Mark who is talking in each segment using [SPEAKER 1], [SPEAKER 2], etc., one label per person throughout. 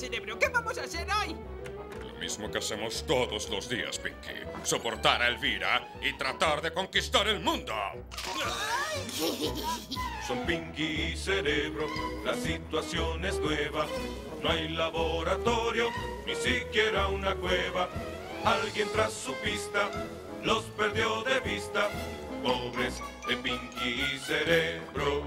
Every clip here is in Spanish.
[SPEAKER 1] cerebro. ¿Qué vamos a hacer hoy?
[SPEAKER 2] Lo mismo que hacemos todos los días, Pinky. Soportar a Elvira y tratar de conquistar el mundo.
[SPEAKER 3] Son Pinky y Cerebro, la situación es nueva. No hay laboratorio, ni siquiera una cueva. Alguien tras su pista los perdió de vista. Pobres de Pinky y Cerebro,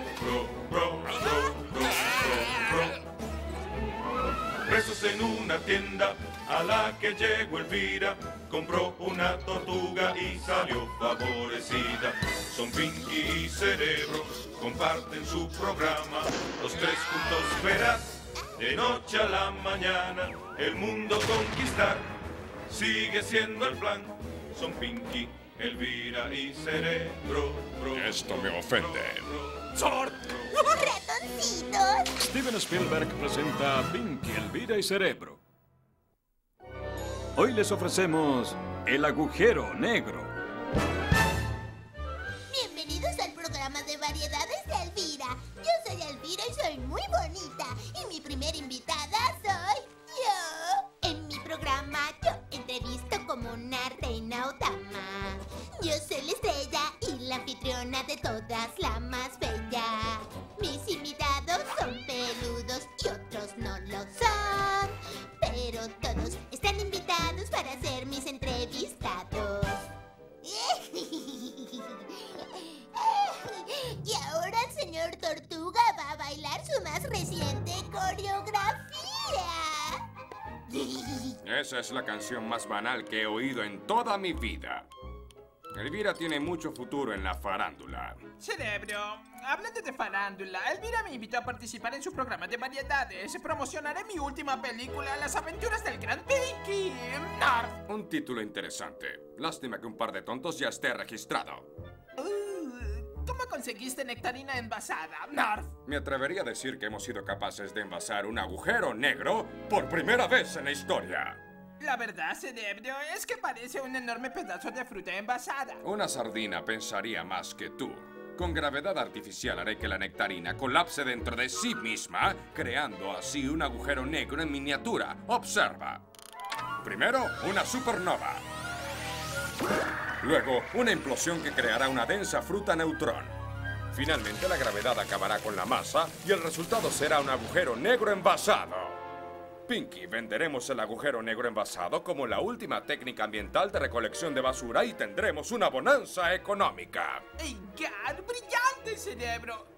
[SPEAKER 3] Presos en una tienda a la que llegó Elvira, compró una tortuga y salió favorecida. Son Pinky y Cerebro, comparten su programa. Los tres juntos verás, de noche a la mañana, el mundo conquistar. Sigue siendo el plan. Son Pinky, Elvira y Cerebro.
[SPEAKER 2] Esto me ofende.
[SPEAKER 4] ¡Sort!
[SPEAKER 5] ¡Ratoncitos!
[SPEAKER 4] Steven Spielberg presenta a Pinky, Elvira y Cerebro. Hoy les ofrecemos El Agujero Negro.
[SPEAKER 5] Bienvenidos al programa de variedades de Elvira. Yo soy Elvira y soy muy bonita. Y mi primera invitada soy yo. En mi programa yo entrevisto como una reina o dama. Yo soy la estrella y la anfitriona de todas, la más bella. Mis invitados son peludos y otros no lo son. Pero todos están invitados para ser mis entrevistados. Y ahora el señor Tortuga va a bailar su más reciente coreografía.
[SPEAKER 6] Esa es la canción más banal que he oído en toda mi vida. Elvira tiene mucho futuro en la farándula.
[SPEAKER 1] Cerebro, hablando de farándula, Elvira me invitó a participar en su programa de variedades. Promocionaré mi última película, Las aventuras del gran Pinky. ¡Narf!
[SPEAKER 6] Un título interesante. Lástima que un par de tontos ya esté registrado.
[SPEAKER 1] ¿Cómo conseguiste nectarina envasada, Narf?
[SPEAKER 6] Me atrevería a decir que hemos sido capaces de envasar un agujero negro por primera vez en la historia.
[SPEAKER 1] La verdad, Cerebro, es que parece un enorme pedazo de fruta envasada.
[SPEAKER 6] Una sardina pensaría más que tú. Con gravedad artificial haré que la nectarina colapse dentro de sí misma, creando así un agujero negro en miniatura. Observa. Primero, una supernova. Luego, una implosión que creará una densa fruta neutrón. Finalmente, la gravedad acabará con la masa y el resultado será un agujero negro envasado. Pinky, venderemos el agujero negro envasado como la última técnica ambiental de recolección de basura y tendremos una bonanza económica.
[SPEAKER 1] ¡Ey, God! ¡Brillante, Cerebro!